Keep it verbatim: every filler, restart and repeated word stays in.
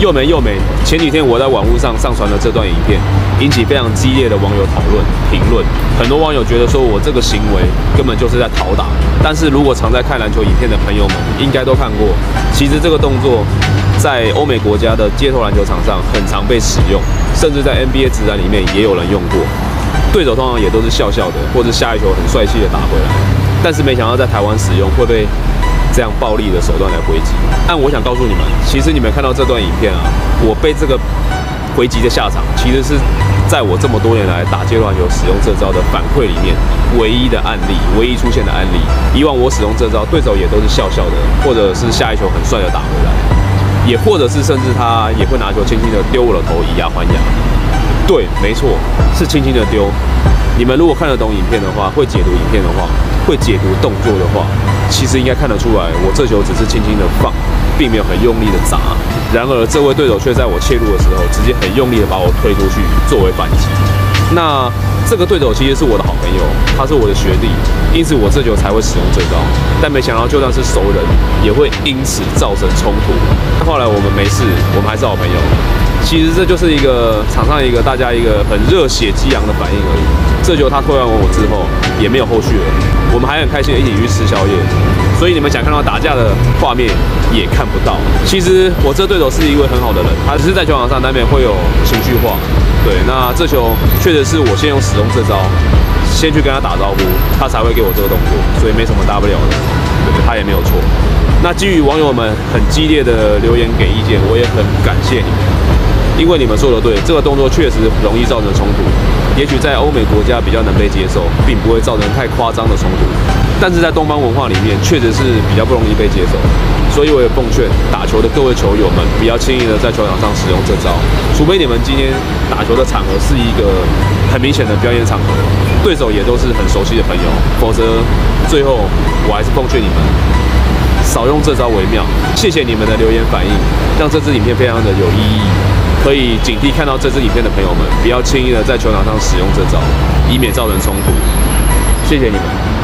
又美又美。前几天我在网络上上传了这段影片，引起非常激烈的网友讨论评论。很多网友觉得说我这个行为根本就是在讨打。但是如果常在看篮球影片的朋友们，应该都看过，其实这个动作在欧美国家的街头篮球场上很常被使用，甚至在 N B A 职篮里面也有人用过。对手通常也都是笑笑的，或者下一球很帅气的打回来。但是没想到在台湾使用会被这样暴力的手段来回击。但我想告诉你们，其实你们看到这段影片啊，我被这个回击的下场，其实是在我这么多年来打街头篮球使用这招的反馈里面唯一的案例，唯一出现的案例。以往我使用这招，对手也都是笑笑的，或者是下一球很帅的打回来，也或者是甚至他也会拿球轻轻的丢我的头，以牙还牙。对，没错，是轻轻的丢。你们如果看得懂影片的话，会解读影片的话，会解读动作的话，其实应该看得出来，我这球只是轻轻的放，并没有很用力的砸。然而，这位对手却在我切入的时候，直接很用力的把我推出去作为反击。那这个对手其实是我的好朋友，他是我的学弟，因此我这球才会使用这招。但没想到，就算是熟人，也会因此造成冲突。后来我们没事，我们还是好朋友。其实这就是一个场上一个大家一个很热血激昂的反应而已。这球他推完我之后也没有后续了，我们还很开心的一起去吃宵夜，所以你们想看到打架的画面也看不到。其实我这对手是一位很好的人，他只是在球场上难免会有情绪化。对，那这球确实是我先用使用这招，先去跟他打招呼，他才会给我这个动作，所以没什么大不了的。对，他也没有错。那基于网友们很激烈的留言给意见，我也很感谢你们。因为你们说的对，这个动作确实容易造成冲突，也许在欧美国家比较难被接受，并不会造成太夸张的冲突，但是在东方文化里面确实是比较不容易被接受，所以我也奉劝打球的各位球友们，不要轻易的在球场上使用这招，除非你们今天打球的场合是一个很明显的表演场合，对手也都是很熟悉的朋友，否则最后我还是奉劝你们少用这招为妙。谢谢你们的留言反应，让这支影片非常的有意义。可以警惕看到这支影片的朋友们，不要轻易的在球场上使用这招，以免造成冲突。谢谢你们。